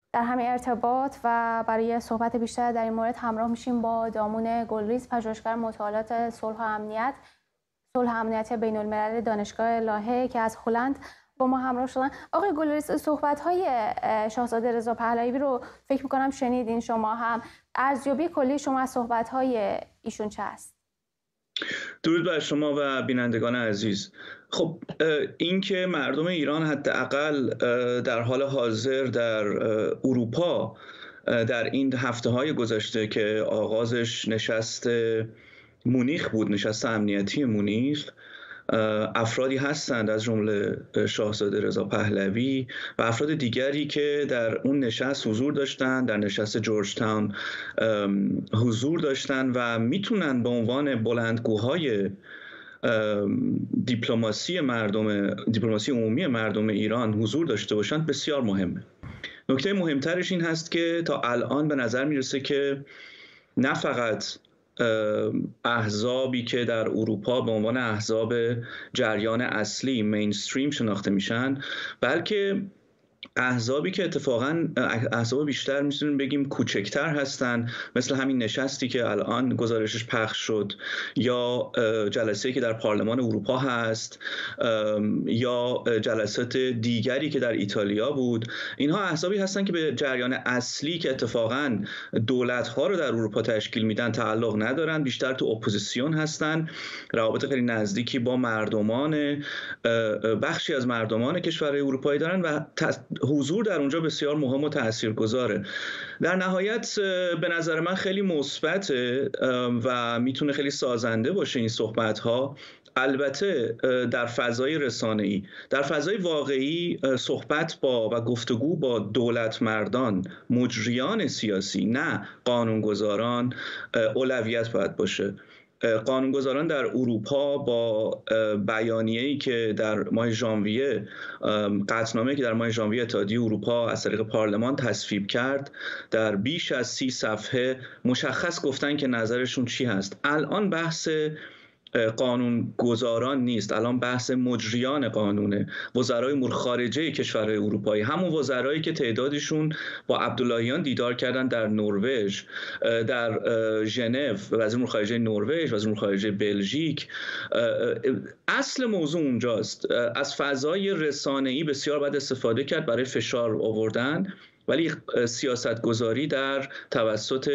در همین ارتباط و برای صحبت بیشتر در این مورد همراه میشیم با دامون گلریز، پژوهشگر مطالعات صلح و امنیت بین الملل دانشگاه لاهه که از هلند با ما همراه شدن. آقای گلریز، صحبت‌های شاهزاده رضا پهلوی رو فکر می‌کنم شنیدین شما هم. ارزیابی کلی شما از صحبت‌های ایشون چه است؟ درود بر شما و بینندگان عزیز. خب این که مردم ایران حداقل در حال حاضر در اروپا در این هفته‌های گذشته که آغازش نشست مونیخ بود، نشست امنیتی مونیخ، افرادی هستند از جمله شاهزاده رضا پهلوی و افراد دیگری که در اون نشست حضور داشتن، در نشست جورج تاون حضور داشتن و میتونن به عنوان بلندگوهای دیپلماسی عمومی مردم ایران حضور داشته باشند، بسیار مهمه. نکته مهمترش این هست که تا الان به نظر میرسه که نه فقط احزابی که در اروپا به عنوان احزاب جریان اصلی مینستریم شناخته میشن، بلکه احزابی که اتفاقاً احزاب بیشتر میتونیم بگیم کوچکتر هستن، مثل همین نشستی که الان گزارشش پخش شد، یا جلسه‌ای که در پارلمان اروپا هست، یا جلسات دیگری که در ایتالیا بود. اینها احزابی هستن که به جریان اصلی که اتفاقاً دولت‌ها رو در اروپا تشکیل میدن تعلق ندارن، بیشتر تو اپوزیسیون هستن، روابط خیلی نزدیکی با مردمان بخشی از مردمان کشورهای اروپایی دارن و حضور در اونجا بسیار مهم و تاثیرگذاره. در نهایت به نظر من خیلی مثبته و میتونه خیلی سازنده باشه این صحبت‌ها. البته در فضای رسانه‌ای، در فضای واقعی صحبت با و گفتگو با دولت مردان، مجریان سیاسی، نه قانونگذاران، اولویت باید باشه. قانونگذاران در اروپا با بیانیه‌ای که در ماه ژانویه، قطعنامه‌ای که در ماه ژانویه اتحادیه اروپا از طریق پارلمان تصویب کرد، در بیش از 30 صفحه مشخص گفتن که نظرشون چی هست. الان بحث قانون گذاران نیست، الان بحث مجریان قانونه، وزرای امور خارجه کشورهای اروپایی، همون وزرایی که تعدادشون با عبداللهیان دیدار کردن در نروژ، در ژنو، وزیر امور خارجه نروژ، وزیر امور خارجه بلژیک. اصل موضوع اونجاست. از فضای رسانه‌ای بسیار باید استفاده کرد برای فشار آوردن، ولی سیاستگذاری در توسط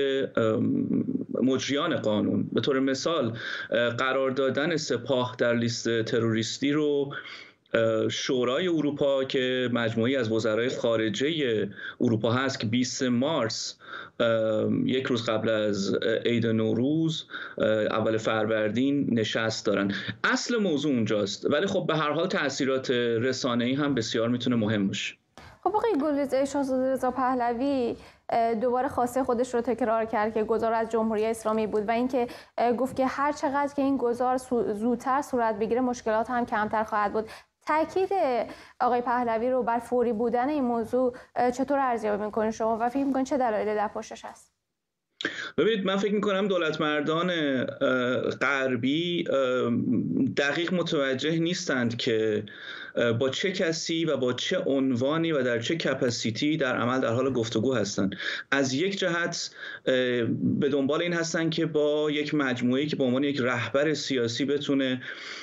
مجریان قانون، به طور مثال قرار دادن سپاه در لیست تروریستی رو شورای اروپا که مجموعی از وزرای خارجه اروپا هست که 20 مارس، یک روز قبل از عید نوروز، اول فروردین نشست دارن. اصل موضوع اونجاست، ولی خب به هر حال تأثیرات رسانه‌ای هم بسیار میتونه مهم باشه. خب آقای گلریز، شاهزاده رضا پهلوی دوباره خواسته خودش رو تکرار کرد که گذار از جمهوری اسلامی بود و اینکه گفت که هر چقدر که این گذار زودتر صورت بگیره مشکلات هم کمتر خواهد بود. تاکید آقای پهلوی رو بر فوری بودن این موضوع چطور ارزیابی می‌کنید شما و فکر می‌کنید چه دلایلی در پشتش هست؟ ببینید، من فکر میکنم دولت مردان غربی دقیق متوجه نیستند که با چه کسی و با چه عنوانی و در چه کپاسیتی در عمل در حال گفتگو هستند. از یک جهت به دنبال این هستند که با یک مجموعه‌ای که به عنوان یک رهبر سیاسی بتونه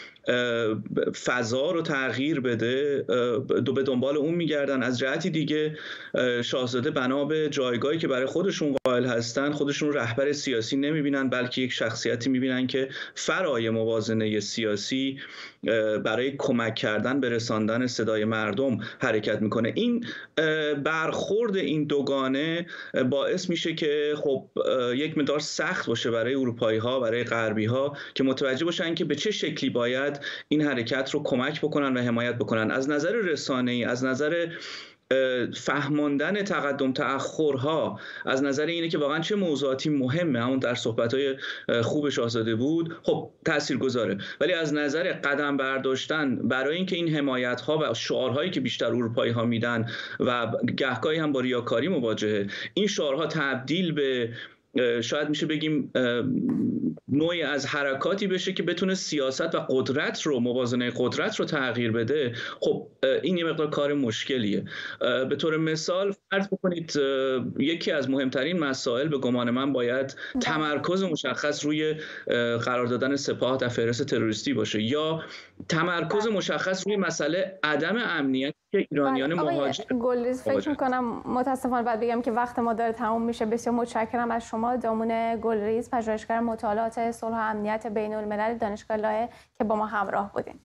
فضا رو تغییر بده، به دنبال اون میگردن. از جهتی دیگه شاهزاده بنا به جایگاهی که برای خودشون قائل هستن، خودشون رهبر سیاسی نمیبینن، بلکه یک شخصیتی میبینن که فرای موازنه سیاسی برای کمک کردن به رساندن صدای مردم حرکت میکنه. این برخورد این دوگانه باعث میشه که خب یک مقدار سخت باشه برای اروپایی ها، برای غربی ها که متوجه باشن که به چه شکلی باید این حرکت رو کمک بکنن و حمایت بکنن. از نظر رسانه‌ای، از نظر فهماندن تقدم تأخرها، از نظر اینه که واقعا چه موضوعاتی مهمه، همون در صحبت‌های خوب شاهزاده بود، خب تاثیرگذاره. ولی از نظر قدم برداشتن برای اینکه این حمایت‌ها و شعارهایی که بیشتر اروپایی‌ها میدن و گهگاهی هم با ریاکاری مواجهه، این شعارها تبدیل به شاید میشه بگیم نوعی از حرکاتی بشه که بتونه سیاست و قدرت رو، موازنه قدرت رو تغییر بده. خب این یه مقدار کار مشکلیه. به طور مثال فرض بکنید یکی از مهمترین مسائل به گمان من باید تمرکز مشخص روی قرار دادن سپاه در فهرست تروریستی باشه، یا تمرکز مشخص روی مسئله عدم امنیت که ایرانیان مهاجر. گلریز فکر می‌کنم متاسفانه باید بگم که وقت ما داره تموم میشه. بسیار متشکرم از شما دامون گلریز، پژوهشگر مطالعات صلح و امنیت بین‌الملل دانشگاه لایه که با ما همراه بودین.